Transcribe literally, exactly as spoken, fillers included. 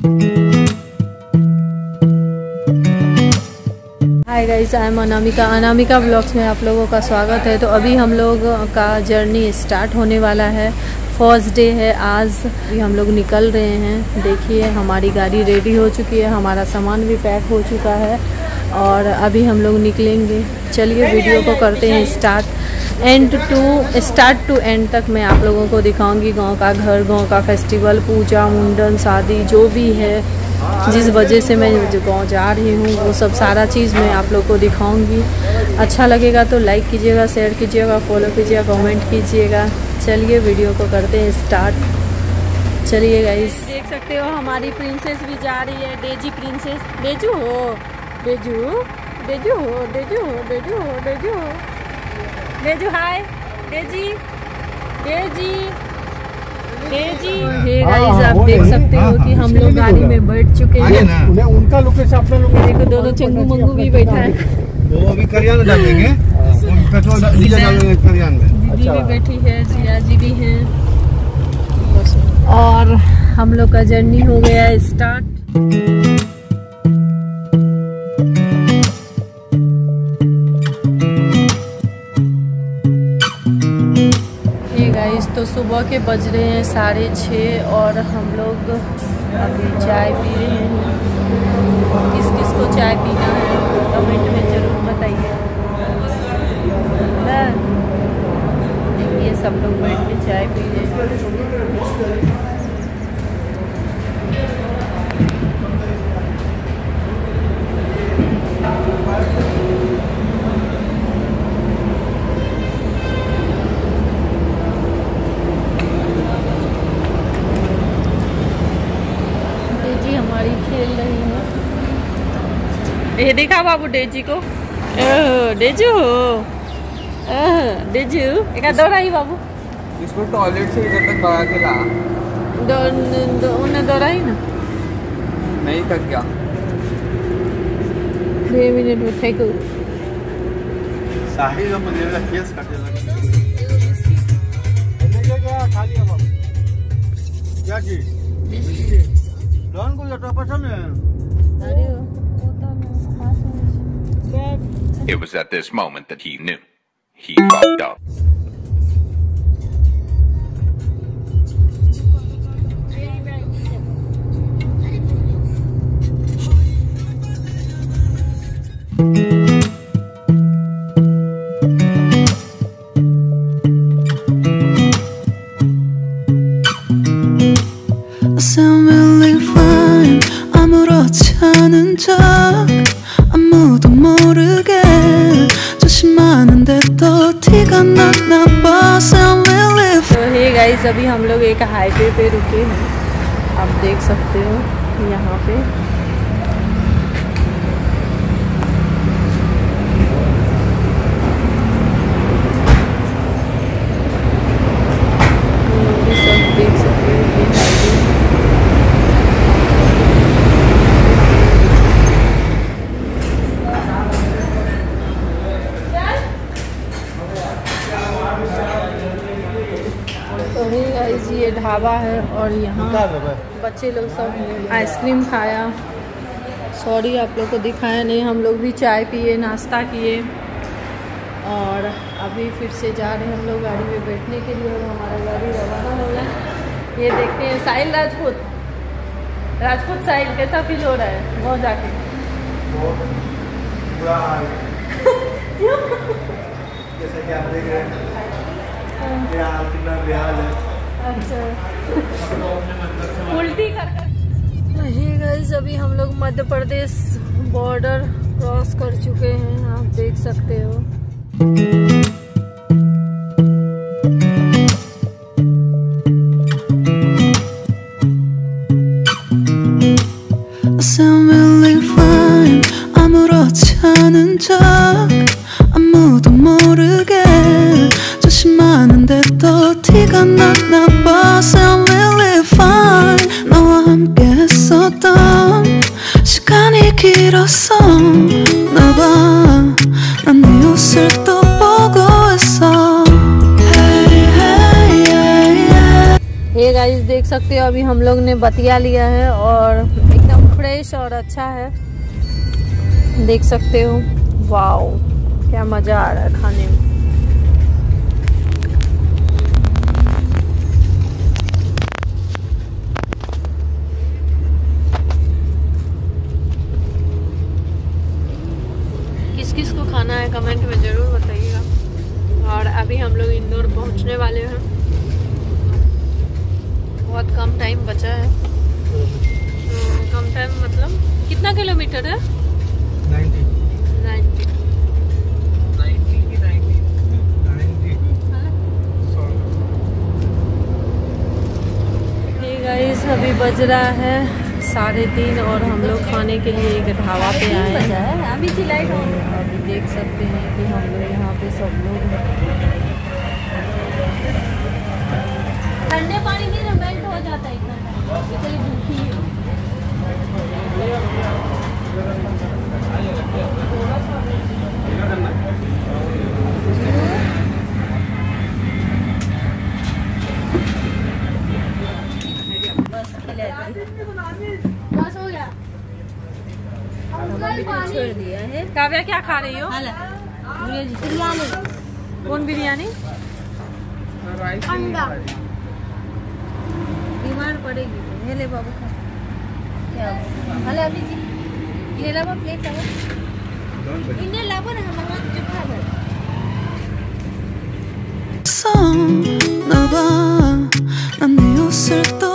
Hi guys, I am Anamika. Anamika blogs में आप लोगों का स्वागत है। तो अभी हम लोग का जर्नी स्टार्ट होने वाला है। फर्स्ट डे है आज। अभी हम लोग निकल रहे हैं। देखिए हमारी गाड़ी रेडी हो चुकी है, हमारा सामान भी पैक हो चुका है और अभी हम लोग निकलेंगे। चलिए वीडियो को करते हैं start. End to start to end तक मैं आप लोगों को दिखाऊंगी गांव का घर, गांव का फेस्टिवल, पूजा, मुंडन, शादी जो भी है, जिस वजह से मैं जो गाँव जा रही हूँ वो सब सारा चीज़ मैं आप लोग को दिखाऊंगी। अच्छा लगेगा तो लाइक कीजिएगा, शेयर कीजिएगा, फॉलो कीजिएगा, कमेंट कीजिएगा। चलिए वीडियो को करते हैं स्टार्ट। चलिए गाइस, देख सकते हो हमारी प्रिंसेस भी जा रही है। डेजी प्रिंसेस, डेजू हो, डेजू डेजू हो, डेजू हो, डेजू हो, डेजू हो, डेजू हाय, Daisy Daisy Daisy. Hey guys, आप देख सकते हो कि हम लोग गाड़ी में बैठ चुके हैं। उनका लोकेशन अपना लोकेशन देखो, दोनों चंगू मंगू भी बैठा है। वो अभी करियान में डालेंगे, पेट्रोल डीजल डालेंगे करियान में। दीदी भी बैठी है, जिया जी भी हैं और हम लोग का जर्नी हो गया स्टार्ट। तो सुबह के बज रहे हैं साढ़े छः और हम लोग अभी चाय पी रहे हैं। किस किस को चाय पीना है कमेंट में ज़रूर बताइए। देखिए सब लोग बैठ के चाय पी रहे हैं। खेल रही है। ये देखा बाबू डेजी को। डेजू डेजू एक दौड़ा ही बाबू। इसको टॉयलेट से इधर तक दौड़ा के ला। दो, दो, उन्हें दौड़ा ही ना। नहीं थक गया। दो मिनट में फेंको। साहिल का मुझे लगा केस काटे लगा। क्या खा लिया बाबू? क्या चीज? डॉन को लटा पसंद है। अरे होता है। It was at this moment that he knew he fucked up. 아무도 모르게 조심하는데 또 티가 나나 봐. तो हे गाइस, अभी हम लोग एक हाईवे पे रुके हैं। आप देख सकते हो यहाँ पे सब देख सकते हो ये हाईवे। ये ढाबा है और यहाँ बच्चे लोग सब आइसक्रीम खाया। सॉरी आप लोग को दिखाया नहीं। हम लोग भी चाय पिए, नाश्ता किए और अभी फिर से जा रहे हैं हम लोग गाड़ी में बैठने के लिए और हमारा गाड़ी रवाना हो गया। ये देखते हैं साहिल राजपूत। राजपूत साहिल, कैसा फील हो रहा है गाँव जाके? जैसे कि आप देख रहे हैं मेरा हाल कितना बेहाल है। अच्छा उल्टी कर कर। नहीं गाइस, अभी हम लोग मध्य प्रदेश बॉर्डर क्रॉस कर चुके हैं। आप देख सकते हो। 아무도 모르게 조심하는데 또 티가 나나 봐. I'm really fine. 너와 함께 했었던 시간이 길었어. 나봐 난 네 옷을 또 보고 있어. Hey, hey, yeah, yeah. Guys देख सकते हो अभी हम लोग ने बतिया लिया है और एकदम फ्रेश और अच्छा है, देख सकते हो। वाओ क्या मज़ा आ रहा है खाने में। किस किस को खाना है कमेंट में ज़रूर बताइएगा। और अभी हम लोग इंदौर पहुंचने वाले हैं, बहुत कम टाइम बचा है। कम टाइम मतलब कितना किलोमीटर है? नाइन्टी नाइन्टी नाइन्टी की नाइन्टी नाइन्टी हे गाइस अभी बज रहा है साढ़े तीन और हम लोग खाने के लिए एक ढाबा पे आए हैं। अभी चिल्लाइट हो अभी देख सकते हैं कि हम लोग यहाँ पे सब लोग ठंडे पानी से मेल्ट हो जाता है इतना इसलिए भूखी है। बस हो गया, छोड़ दिया है। काव्या क्या खा रही हो? बिरयानी। कौन बिरयानी? अंडा। बीमार पड़ेगी। ये ले बाबू खा। क्या? हले अभी जी ये लावा प्लेट लावा। इन्हें लावा ना हमारा चुपा है। 나봐 난 네 옷을 또